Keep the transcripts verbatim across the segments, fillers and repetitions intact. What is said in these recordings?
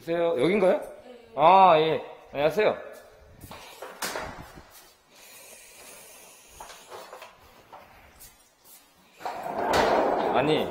여보세요? 여긴가요? 아, 예. 안녕하세요. 아니,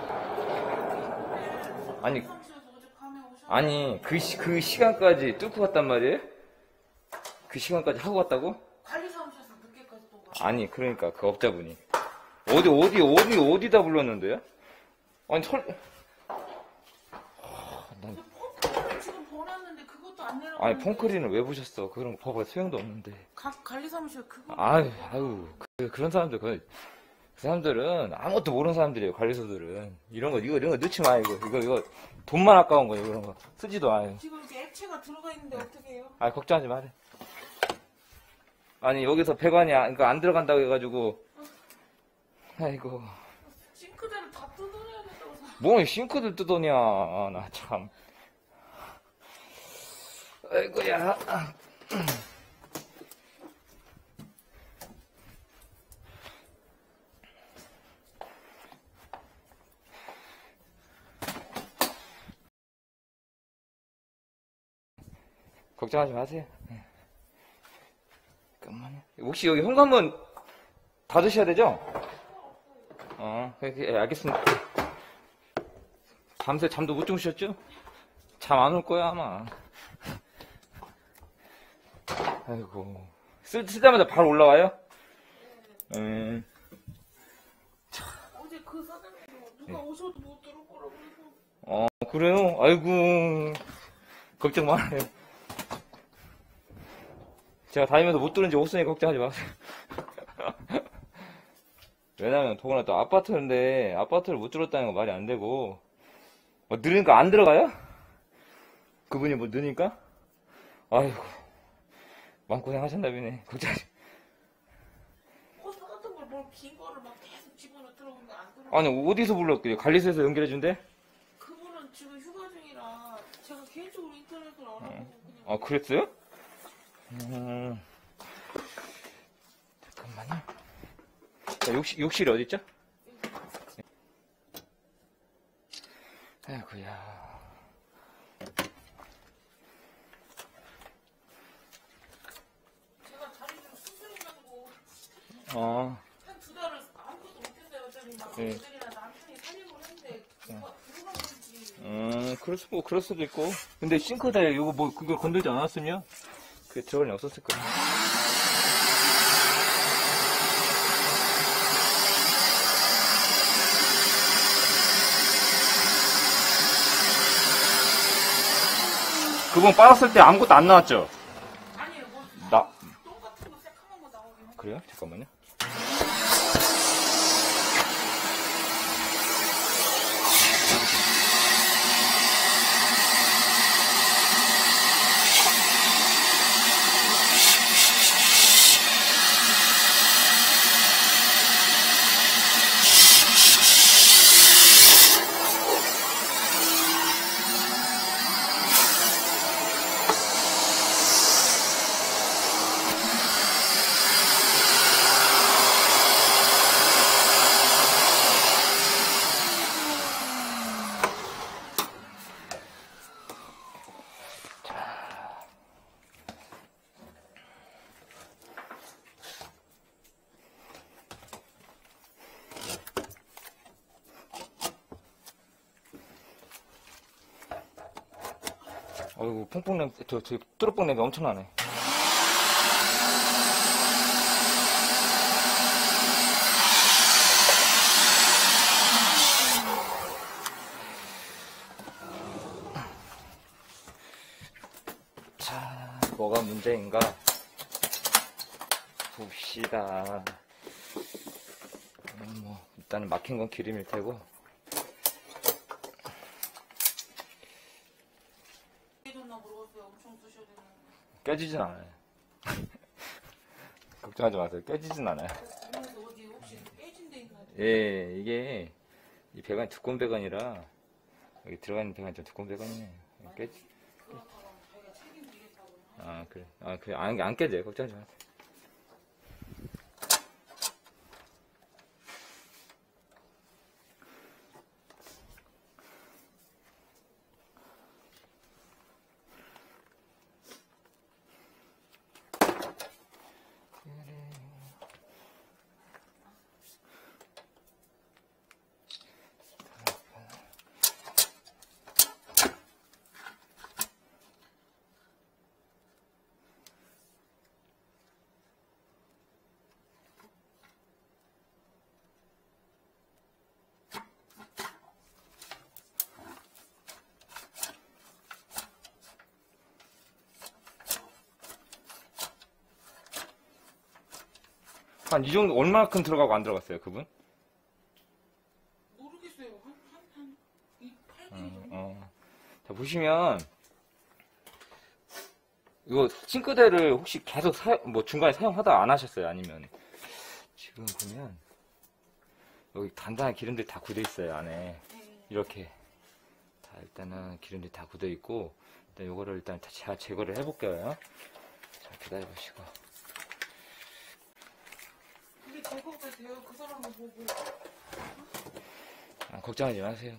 아니, 아니, 그, 시, 그 시간까지 뚫고 갔단 말이에요? 그 시간까지 하고 갔다고? 관리사무실에서 늦게까지 또 가. 아니, 그러니까, 그 업자분이. 어디, 어디, 어디, 어디다 불렀는데요? 아니, 설, 난, 펑크를 지금 보냈는데 그것도 안 내려가는데. 아니, 펑크리는 왜 보셨어? 그런 거 봐봐, 소용도 없는데. 가, 관리사무실 그거. 아유, 아유, 그, 그런 사람들, 그, 그 사람들은 아무것도 모르는 사람들이에요, 관리소들은. 이런 거, 이거, 이런 거 넣지 마, 이거. 이거, 이거, 돈만 아까운 거예요, 그런 거. 쓰지도 않아요. 지금 이렇게 액체가 들어가 있는데 어떻게 해요? 아, 걱정하지 마래. 아니, 여기서 배관이, 안, 그러니까 안 들어간다고 해가지고. 아이고. 싱크대를 다 뜯어내야 된다고 생각. 뭐, 싱크를 뜯어냐, 아, 나 참. 아이고야. 걱정하지 마세요. 잠깐만요. 혹시 여기 현관문 닫으셔야 되죠? 어, 예, 알겠습니다. 밤새 잠도 못 주무셨죠? 잠 안 올 거야, 아마. 아이고. 쓰, 쓰자마자 바로 올라와요? 음. 어제 그 사장님도 누가 오셔도 못 들을 거라고 해서. 어, 그래요? 아이고. 걱정 말아요. 제가 다니면서 못 들은지 없으니 걱정하지 마세요. 왜냐면, 더구나 또 아파트인데, 아파트를 못 들었다는 건 말이 안 되고, 뭐, 느리니까 안 들어가요? 그분이 뭐, 느니까? 아이고. 마음고생 하셨나보네. 걱정하지. 호스 같은 걸 뭘 긴 거를 막 계속 집어넣어 들어오는데 안 들어가. 아니, 어디서 불렀길래? 관리소에서 연결해준대? 그분은 지금 휴가 중이라 제가 개인적으로 인터넷으로 알아보고 그냥. 아, 그랬어요? 음. 잠깐만요. 자, 욕실, 욕실이 어딨죠? 아이고야. 제가 자리 좀 수술해가지고 어. 한 두 달을 아무것도 못했어요. 어차피 막 네. 애들이나 남편이 살림을 했는데 누가 들어간 건지. 음, 그럴 수도, 그럴 수도 있고. 근데 싱크대에 이거 뭐, 그걸 건들지 않았으면, 그게 들어갈 일 없었을 거야. 그분 빨았을 때 아무것도 안 나왔죠? 아니에요. 뭐 나, 똥 같은 거 새카만 거 나오긴 해. 그래요? 잠깐만요. 어이구, 퐁퐁 냄새, 저, 저, 뚜루뽕 냄새 엄청나네. 자, 뭐가 문제인가? 봅시다. 음, 뭐, 일단은 막힌 건 기름일 테고. 깨졌나 모르겠어요. 엄청 쓰셔야 되는. 깨지진 않아요. 걱정하지 마세요. 깨지진 않아요. 그래서 어디 혹시 깨진 데 있나? 예, 이게, 이 배관이 두꺼운 배관이라, 여기 들어가 있는 배관이 좀 두꺼운 배관이네. 깨지. 그렇다고 자기가 책임지겠다고. 아, 그래. 아, 그래. 안, 안 깨져요. 걱정하지 마세요. 한 이 정도, 얼마큼 들어가고 안 들어갔어요, 그분? 모르겠어요. 한, 한, 한, 이, 팔 분 어, 정도? 어. 자, 보시면, 이거 싱크대를 혹시 계속 사, 뭐 중간에 사용하다 안 하셨어요? 아니면, 지금 보면, 여기 단단한 기름들이 다 굳어 있어요, 안에. 네. 이렇게. 자, 일단은 기름들이 다 굳어 있고, 일단 요거를 일단 다 제가 제거를 해볼게요. 자, 기다려보시고. 그게 제거가 돼요. 그 사람을 보고. 아, 걱정하지 마세요.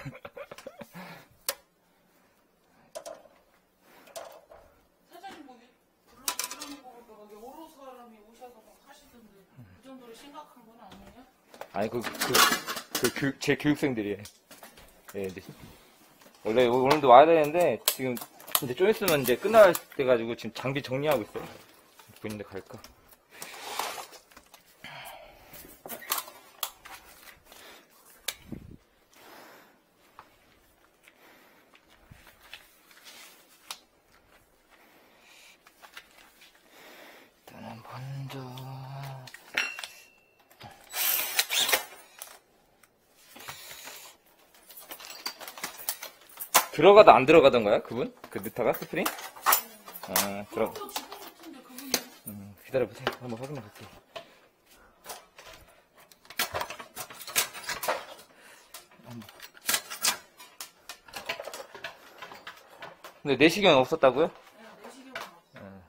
사장님 뭐, 불러, 이러는 거 보니까 막 여러 사람이 오셔서 막 하시던데. 그 정도로 심각한 건 아니에요? 아니, 그, 그, 그, 교육- 제 교육생들이에요. 예, 이제. 원래 오늘도 와야 되는데, 지금, 이제 좀 있으면 이제 끝날 때 가지고 지금 장비 정리하고 있어요. 본인들 갈까? 일단은 먼저, 들어가다 안 들어가던가요? 그분? 그 느타가? 스프링? 아, 들어, 또 지금 같은데 그분이. 음, 기다려보세요. 한번 확인해 볼게요. 근데 내시경은 없었다고요? 네, 내시경은 없어.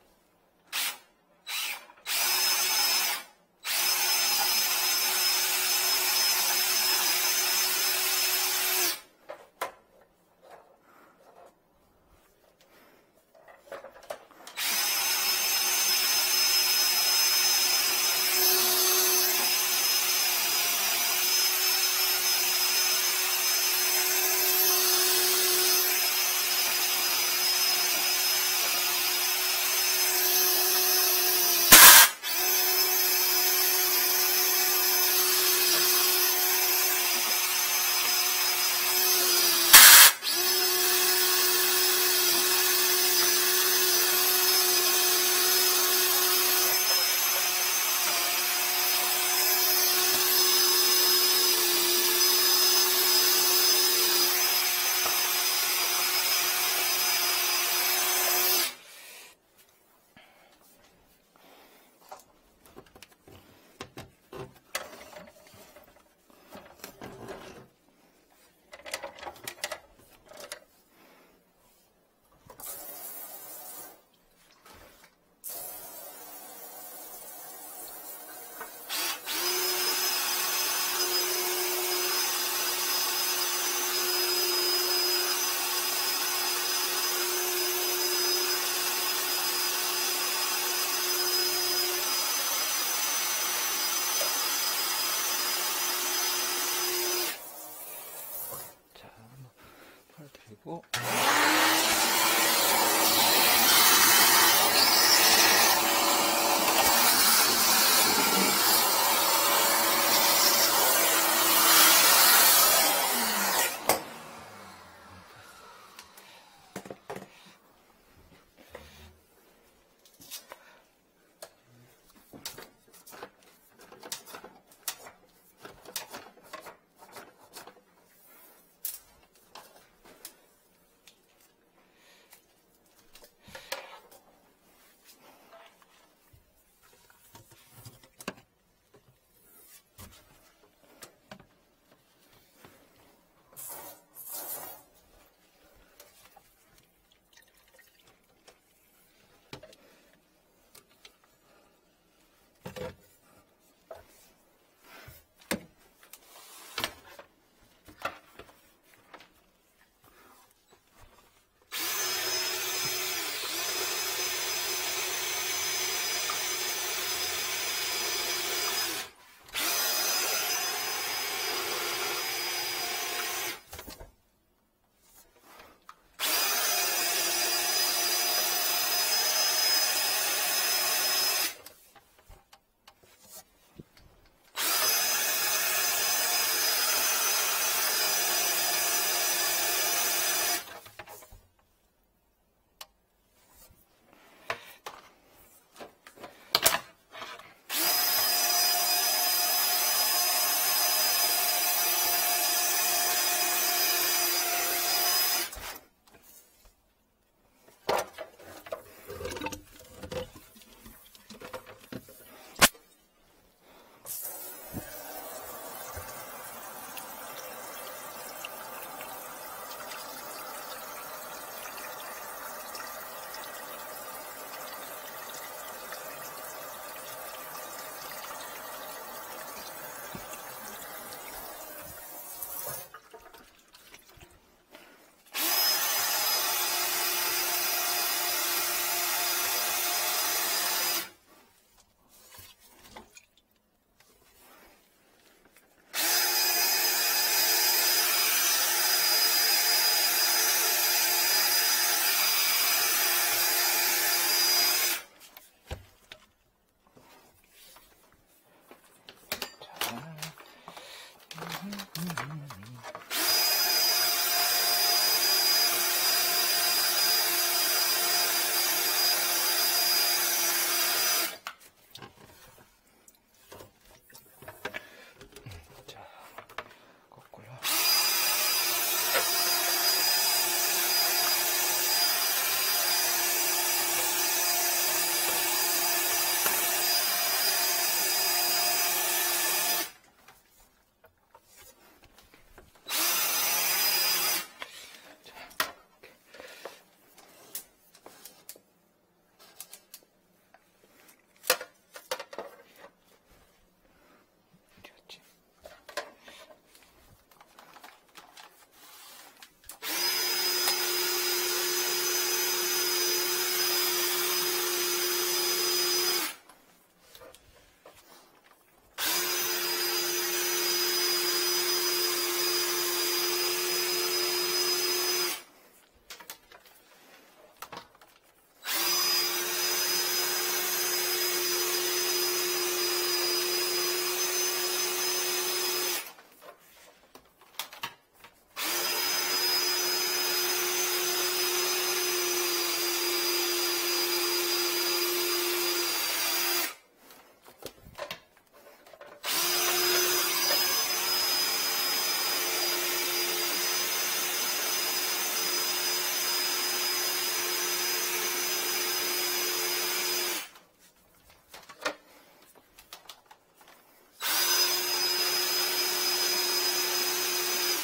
자, 한번 풀어드리고.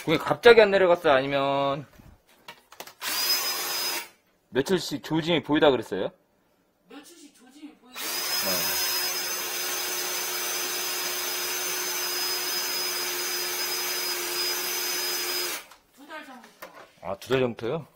그게 갑자기 안 내려갔어요? 아니면 며칠씩 조짐이 보이다 그랬어요? 며칠씩 조짐이 보이고 네. 두 달 전부터. 아, 두 달 전부터요?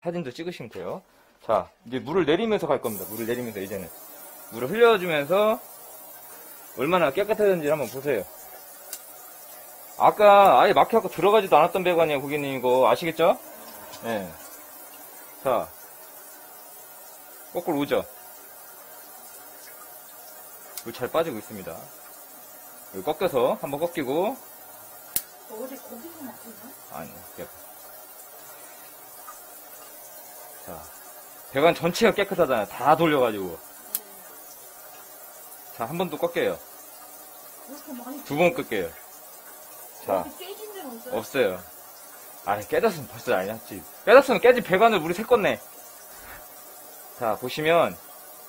사진도 찍으시면 돼요. 자, 이제 물을 내리면서 갈 겁니다. 물을 내리면서 이제는. 물을 흘려주면서 얼마나 깨끗해졌는지 한번 보세요. 아까 아예 막혀갖고 들어가지도 않았던 배관이에요, 고객님. 이거 아시겠죠? 예. 네. 자, 거꾸로 오죠? 물 잘 빠지고 있습니다. 여기 꺾여서 한번 꺾이고. 어디 거기서 막히나? 아니, 깨끗. 자, 배관 전체가 깨끗하잖아요. 다 돌려가지고. 자, 한 번 또 꺾여요. 두 번 꺾여요. 자, 깨진 데는 없어요? 없어요. 아니, 깨졌으면 벌써 난리 났지. 깨졌으면 깨진 배관을 물이 샜겠네. 자, 보시면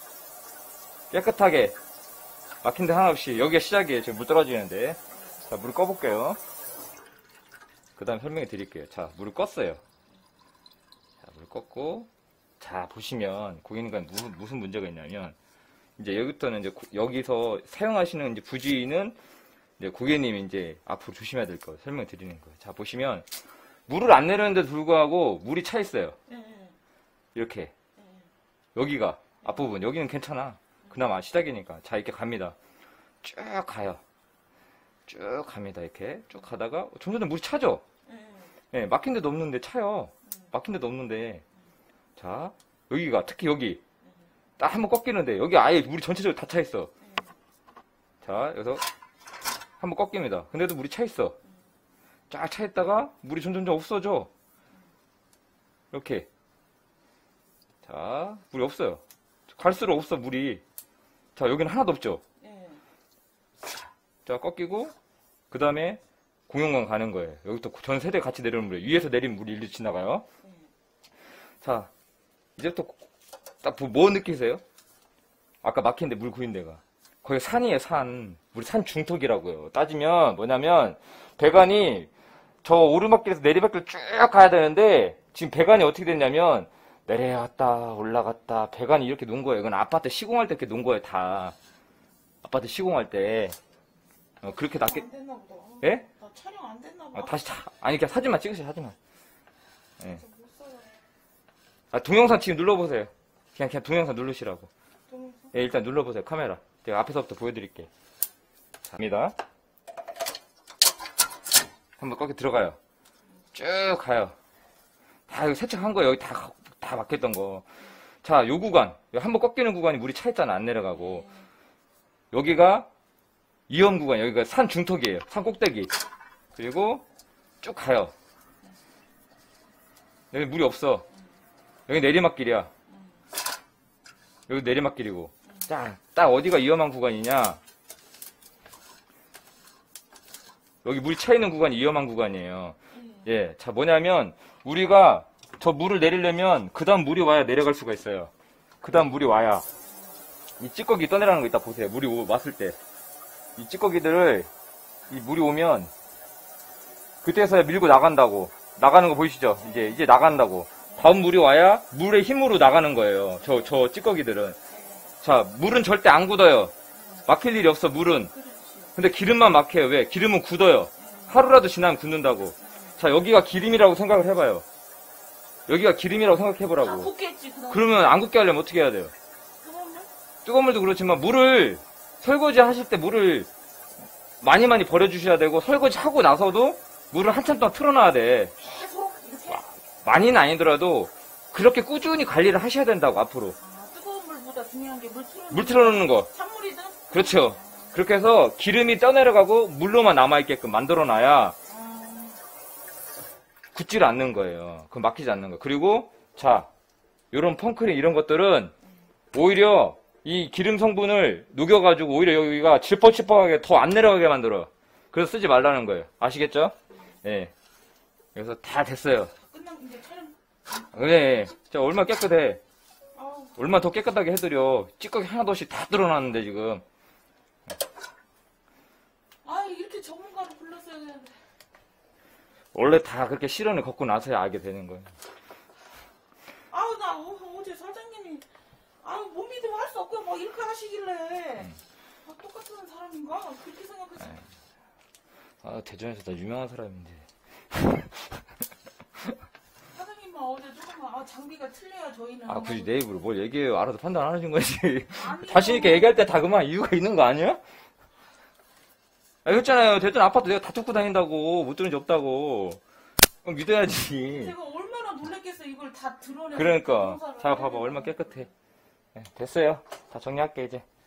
깨끗하게 막힌 데 하나 없이. 여기가 시작이에요. 지금 물 떨어지는데. 자, 물을 꺼볼게요. 그 다음 설명해 드릴게요. 자, 물을 껐어요. 자, 물을 껐고. 자, 보시면 고객님과 무슨, 무슨 문제가 있냐면, 이제 여기부터는 이제 고, 여기서 사용하시는 이제 부지는 이제 고객님이 이제 앞으로 조심해야 될 거 설명 드리는 거예요. 자, 보시면 물을 안 내렸는데도 불구하고 물이 차 있어요. 네. 이렇게. 네. 여기가 앞부분, 여기는 괜찮아. 그나마 시작이니까. 자, 이렇게 갑니다. 쭉 가요. 쭉 갑니다. 이렇게 쭉 가다가 점점 물이 차죠. 네. 예, 막힌 데도 없는데 차요. 막힌 데도 없는데. 자, 여기가 특히 여기 딱 한번 꺾이는데 여기 아예 물이 전체적으로 다 차 있어. 자, 여기서 한번 꺾입니다. 근데도 물이 차 있어. 쫙 차 있다가 물이 점점점 없어져. 이렇게. 자, 물이 없어요. 갈수록 없어, 물이. 자, 여기는 하나도 없죠. 네. 자, 꺾이고 그 다음에 공용관 가는 거예요. 여기부터 전 세대 같이 내려오는 물이에요. 위에서 내린 물이 일로 지나가요. 네. 자, 이제부터 딱 뭐 느끼세요? 아까 막힌데 물 고인 데가. 거기 산이에요, 산. 우리 산 중턱이라고요. 따지면 뭐냐면 배관이 저 오르막길에서 내리막길 쭉 가야 되는데 지금 배관이 어떻게 됐냐면 내려갔다 올라갔다 배관이 이렇게 놓은 거예요. 이건 아파트 시공할 때 이렇게 놓은 거예요, 다. 아파트 시공할 때. 어, 그렇게 낮게. 안 됐나 보다. 예? 나 촬영 안 됐나 봐. 어, 다시 차. 아니, 그냥 사진만 찍으세요, 사진만. 예. 저 못 써요. 아, 동영상 지금 눌러보세요. 그냥, 그냥 동영상 누르시라고. 동영상? 예, 일단 눌러보세요, 카메라. 제가 앞에서부터 보여드릴게요. 자, 갑니다. 한번 거기 들어가요. 쭉 가요. 다 여기 세척한 거예요. 여기 다, 다 막혔던 거. 자, 요 구간. 한번 꺾이는 구간이 물이 차 있잖아, 안 내려가고. 여기가 위험 구간, 여기가 산 중턱이에요. 산 꼭대기. 그리고 쭉 가요. 여기 물이 없어. 여기 내리막길이야. 여기 내리막길이고. 자, 딱 어디가 위험한 구간이냐. 여기 물이 차 있는 구간이 위험한 구간이에요. 예, 자, 뭐냐면, 우리가 저 물을 내리려면, 그 다음 물이 와야 내려갈 수가 있어요. 그 다음 물이 와야. 이 찌꺼기 떠내라는 거 이따 보세요. 물이 오, 왔을 때. 이 찌꺼기들을, 이 물이 오면, 그때서야 밀고 나간다고. 나가는 거 보이시죠? 이제, 이제 나간다고. 다음 물이 와야 물의 힘으로 나가는 거예요. 저, 저 찌꺼기들은. 자, 물은 절대 안 굳어요. 막힐 일이 없어, 물은. 근데 기름만 막혀요. 왜? 기름은 굳어요. 하루라도 지나면 굳는다고. 자, 여기가 기름이라고 생각을 해봐요. 여기가 기름이라고 다 생각해보라고. 굳겠지, 그다음. 그러면 안 굳게 하려면 어떻게 해야 돼요? 뜨거운 물? 뜨거운 물도 그렇지만 물을 설거지 하실 때 물을 많이 많이 버려주셔야 되고 설거지 하고 나서도 물을 한참 동안 틀어놔야 돼. 계속 이렇게? 많이는 아니더라도 그렇게 꾸준히 관리를 하셔야 된다고 앞으로. 아, 뜨거운 물보다 중요한 게 물 틀어놓는 물 틀어놓는 거. 찬물이든? 그렇죠. 그렇게 해서 기름이 떠내려가고 물로만 남아있게끔 만들어놔야 아, 굳지를 않는 거예요. 그럼 막히지 않는 거예요. 그리고 자, 요런 펑크림 이런 것들은 오히려 이 기름 성분을 녹여가지고 오히려 여기가 질퍽질퍽하게 더 안 내려가게 만들어. 그래서 쓰지 말라는 거예요. 아시겠죠? 예. 네. 그래서 다 됐어요. 끝난 이제 촬영. 네. 자, 얼마나 깨끗해. 아우, 얼마나 더 깨끗하게 해드려. 찌꺼기 하나도 없이 다 드러났는데 지금. 아, 이렇게 전문가를 불렀어야 되는데. 원래 다 그렇게 실현을 겪고 나서야 알게 되는 거예요. 아우, 나 어, 어제 사장님이 아우 못 믿으면 할 수 없고 막 이렇게 하시길래 아, 똑같은 사람인가 그렇게 생각했어. 아, 대전에서 나 유명한 사람인데. 사장님만 어제 조금만 아, 장비가 틀려요, 저희는. 아, 굳이 내 입으로 뭘 얘기해요. 알아서 판단 안 해준 거지. 아니요. 자신있게 얘기할 때 다 그만 이유가 있는 거 아니야? 아, 그랬잖아요. 대전 아파트 내가 다 뚫고 다닌다고. 못 들은 적 없다고. 그럼 믿어야지. 제가 얼마나 놀랬겠어, 이걸 다 드러내서. 그러니까. 조사를 자, 해야 봐봐. 되나. 얼마나 깨끗해. 네, 됐어요. 다 정리할게, 이제.